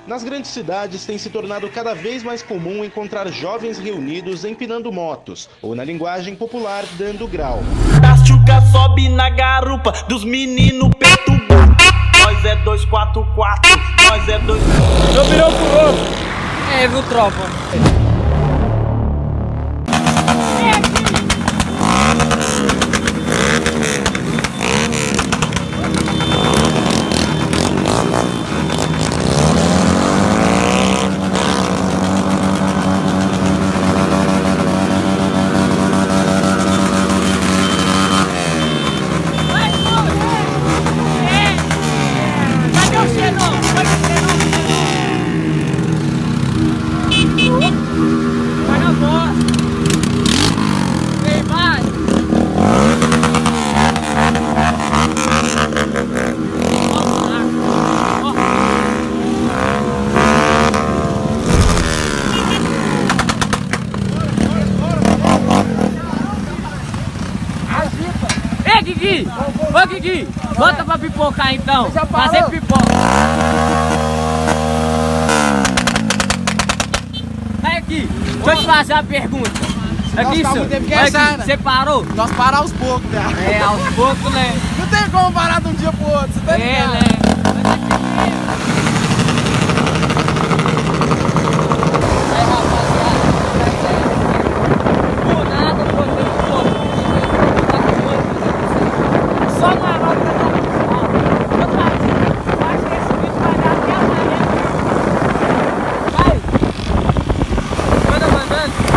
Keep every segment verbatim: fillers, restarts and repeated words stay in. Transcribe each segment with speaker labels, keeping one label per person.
Speaker 1: Nas grandes cidades tem se tornado cada vez mais comum encontrar jovens reunidos empinando motos, ou na linguagem popular, dando grau.
Speaker 2: A chuca sobe na garupa dos meninos perturbados. Nós é dois quatro quatro, nós é dois...
Speaker 3: Eu virou pro outro.
Speaker 4: É, viu, tropa? Ei, Gui! Ô, Gui! Bota pra pipocar então! Fazer pipoca! Vai aqui! Deixa eu te fazer uma pergunta! Aqui, senhor! Aqui, você parou?
Speaker 3: Nós paramos aos poucos, né?
Speaker 4: É, aos poucos, né?
Speaker 3: Não tem como parar de um dia pro outro, você tá ligado?
Speaker 4: É, né? Aí, rapaziada, por nada, por nada, só na hora da transmissão. Eu acho que esse vídeo vai dar até amanhã. Vai! Manda mandando.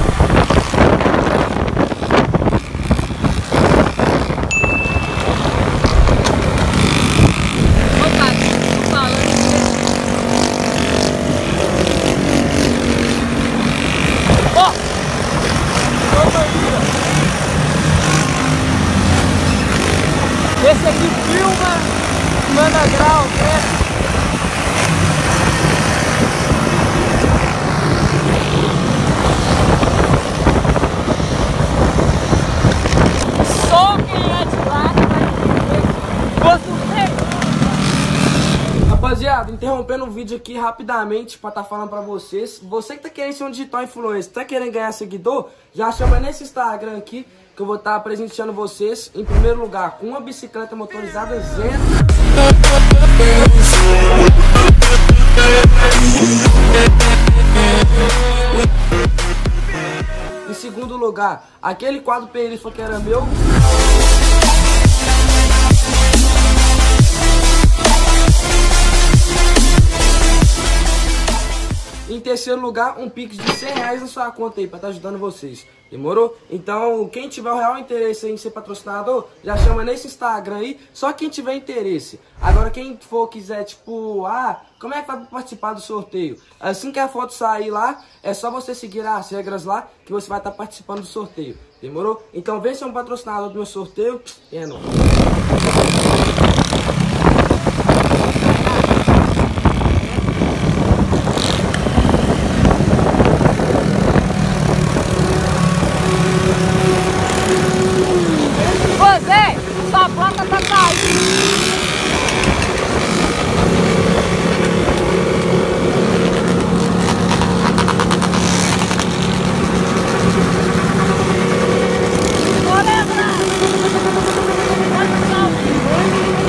Speaker 4: Ô, cara, tô falando ó! Ô, bandido! Esse aqui filma, manda grau, né? Só quem é de lá vai ver.
Speaker 3: Rapaziada, interrompendo o vídeo aqui rapidamente pra tá falando pra vocês. Você que tá querendo ser um digital influencer, tá querendo ganhar seguidor, já chama nesse Instagram aqui que eu vou estar presenteando vocês, em primeiro lugar, com uma bicicleta motorizada zero. Em segundo lugar, aquele quadro perifa que era meu. Em terceiro lugar, um pix de cem reais na sua conta aí, pra estar ajudando vocês. Demorou? Então, quem tiver o real interesse em ser patrocinador, já chama nesse Instagram aí, só quem tiver interesse. Agora, quem for quiser, tipo, ah, como é que vai participar do sorteio? Assim que a foto sair lá, é só você seguir as regras lá, que você vai estar participando do sorteio. Demorou? Então, vem ser um patrocinador do meu sorteio, e é nóis.
Speaker 4: Sua placa tá caindo. Bora, Bora,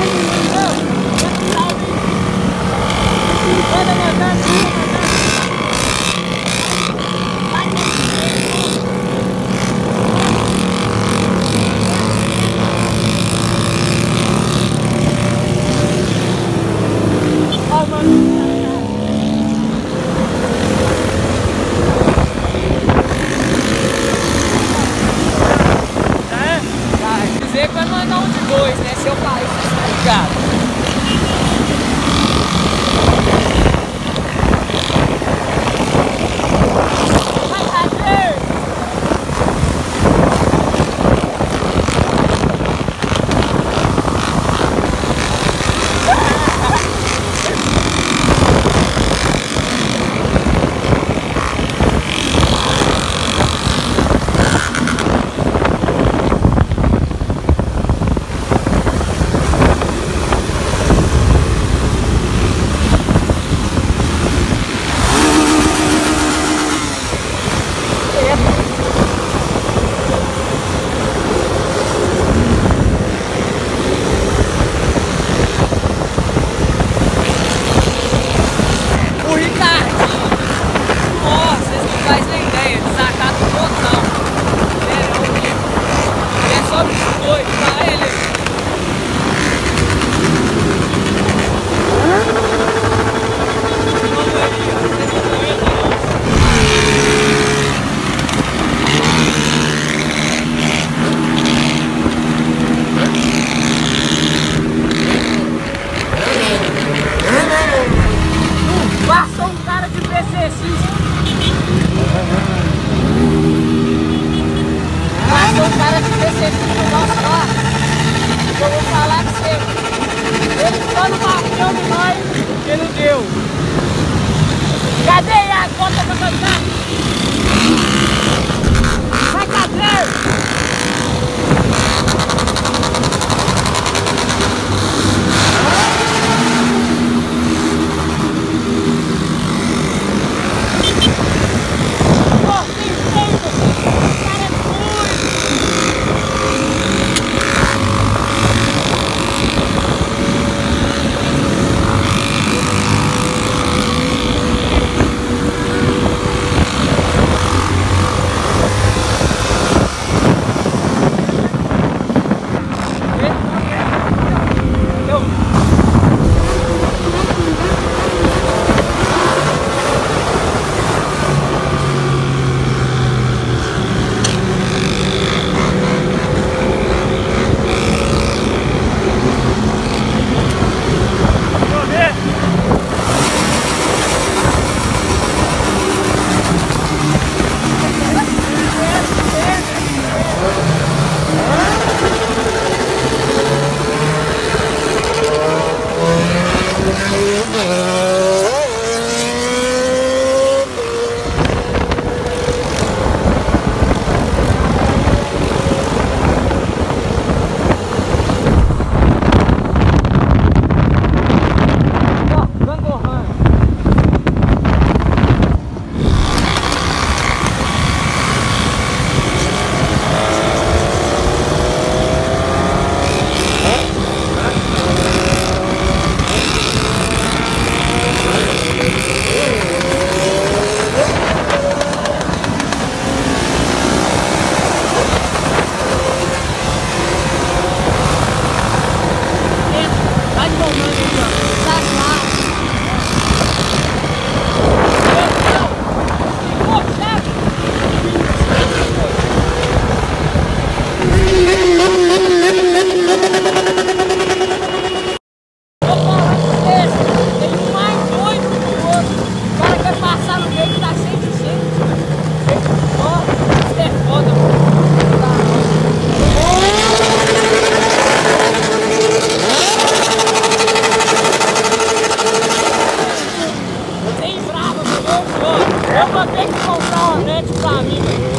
Speaker 4: Eu vou ter que comprar uma net pra mim, velho.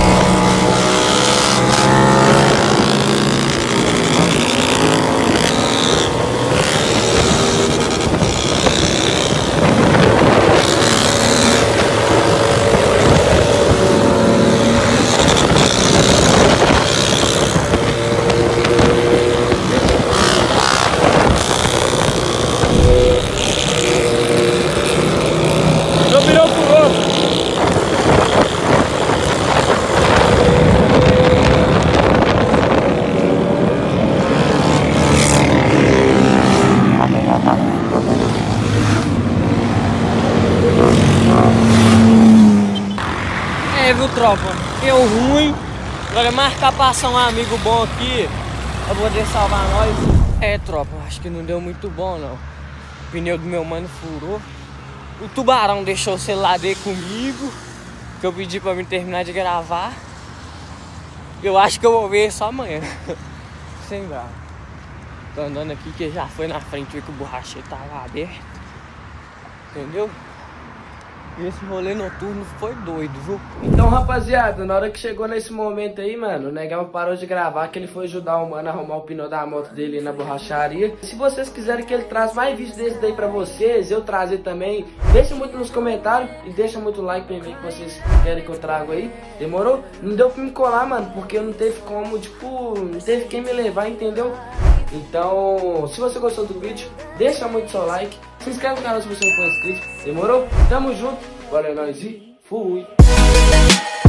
Speaker 4: É, viu, tropa? Deu ruim. Agora marcar passar um amigo bom aqui pra poder salvar nós. É, tropa, acho que não deu muito bom, não. O pneu do meu mano furou. O tubarão deixou o celular dele comigo, que eu pedi pra me terminar de gravar. Eu acho que eu vou ver só amanhã. Sem bravo. Tô andando aqui que já foi na frente, viu que o borracheiro tava aberto. Entendeu? E esse rolê noturno foi doido, viu?
Speaker 3: Então, rapaziada, na hora que chegou nesse momento aí, mano, o Negão parou de gravar, que ele foi ajudar o mano a arrumar o pneu da moto dele na borracharia. Se vocês quiserem que ele traz mais vídeos desses daí pra vocês, eu trazer também, deixa muito nos comentários e deixa muito like pra ver que vocês querem que eu trago aí. Demorou? Não deu pra me colar, mano, porque não teve como, tipo, não teve quem me levar, entendeu? Então, se você gostou do vídeo, deixa muito seu like, se inscreve no canal se você não for inscrito, demorou? Tamo junto, bora nós e fui!